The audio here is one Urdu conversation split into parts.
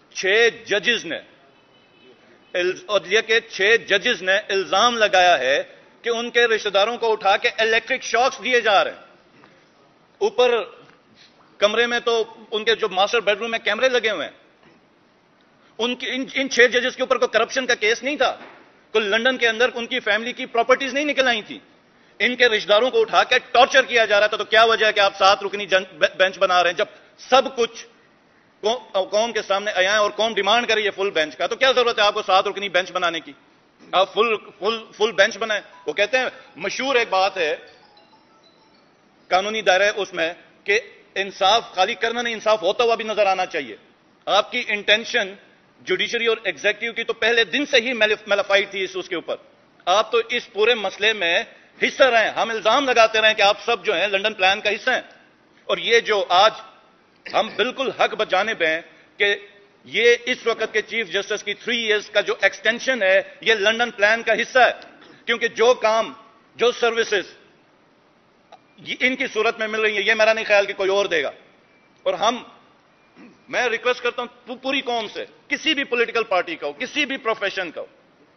عدلیہ کے 6 ججز نے الزام لگایا ہے کہ ان کے رشتہ داروں کو اٹھا کے الیکٹرک شاکس دیے جا رہے ہیں. اوپر کمرے میں تو ان کے جو ماسٹر بیڈ روم میں کیمرے لگے ہوئے ہیں. ان 6 ججز کے اوپر کوئی کرپشن کا کیس نہیں تھا. کوئی لندن کے اندر ان کی فیملی کی پراپرٹیز نہیں نکل آئی تھی. ان کے رشتہ داروں کو اٹھا کے ٹارچر کیا جا رہا تھا. تو کیا وجہ ہے کہ آپ 7 رکنی بینچ بنا رہے ہیں جب سب کچھ قوم کے سامنے آیا ہے اور قوم ڈیمانڈ کر رہی ہے فل بینچ کا؟ تو کیا ضرورت ہے آپ کو 7 رکنی بینچ بنانے کی؟ آپ فل بینچ بنائیں. وہ کہتے ہیں مشہور ایک بات ہے قانونی دائرہ اس میں کہ انصاف خالی کرنا نہیں، انصاف ہوتا ہوا بھی نظر آنا چاہیے. آپ کی انٹینشن جوڈیشری اور ایگزیکٹو کی تو پہلے دن سے ہی میلیفائڈ تھی اس کے اوپر. آپ تو اس پورے مسئلے میں حصہ رہے ہیں. ہم الزام لگاتے رہے کہ آپ سب جو ہیں لنڈن پلان کا حصہ ہیں. اور یہ جو آج ہم بالکل حق بجانب ہیں کہ یہ اس وقت کے چیف جسٹس کی 3 ایئرز کا جو ایکسٹینشن ہے یہ لنڈن پلان کا حصہ ہے. کیونکہ جو کام جو سروسز ان کی صورت میں مل رہی ہے یہ میرا نہیں خیال کہ کوئی اور دے گا. اور میں ریکویسٹ کرتا ہوں پوری قوم سے، کسی بھی پولیٹیکل پارٹی کا ہو، کسی بھی پروفیشن کا ہو،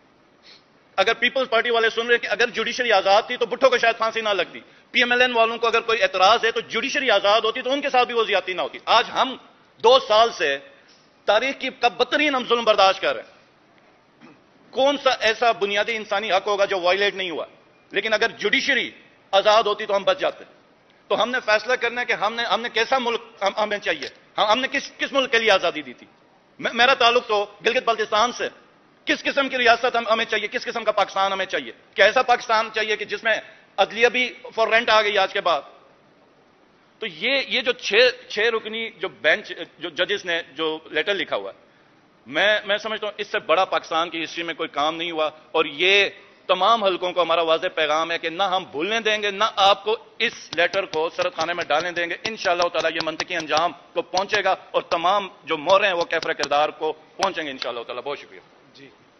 اگر پیپلز پارٹی والے سن رہے ہیں کہ اگر جوڈیشری آزاد تھی تو بھٹو کو شاید پھانسی نہ لگتی. پی ایم ایل این والوں کو اگر کوئی اعتراض ہے تو جوڈیشری آزاد ہوتی تو ان کے ساتھ بھی وہ زیادتی نہ ہوتی. آج ہم 2 سال سے تاریخ کی بدترین ہم ظلم برداشت کر رہے ہیں. کون سا ایسا بنیادی انسانی حق ہوگا جو وائلیٹ نہیں ہوا؟ لیکن اگر جوڈیشری آزاد ہوتی تو ہم بچ جاتے. تو ہم نے فیصلہ کرنا ہے کہ ہم نے کیسا ملک ہمیں چاہیے، ہم نے کس ملک کے لیے آزادی دی تھی. میرا تعلق تو گلگت بلتستان سے. کس قسم کی ریاست ہمیں چاہیے، کس قسم کا پاکستان ہمیں چاہیے؟ کیا ایسا پاکستان چاہیے کہ جس میں عدلیہ بھی فور رینٹ آ گئی آج کے بعد؟ تو یہ جو 6 رکنی جو بینچ جو ججز نے جو لیٹر لکھا ہوا ہے، میں سمجھتا ہوں اس سے بڑا پاکستان کی ہسٹری میں کوئی کام نہیں ہوا. اور یہ تمام حلقوں کو ہمارا واضح پیغام ہے کہ نہ ہم بھولنے دیں گے، نہ آپ کو اس لیٹر کو سرد خانے میں ڈالنے دیں گے. انشاءاللہ تعالی یہ منطقی انجام کو پہنچے گا اور تمام جو مورے ہیں وہ کیفر کردار کو پہنچیں گے انشاءاللہ تعالی. بہت شکریہ. جی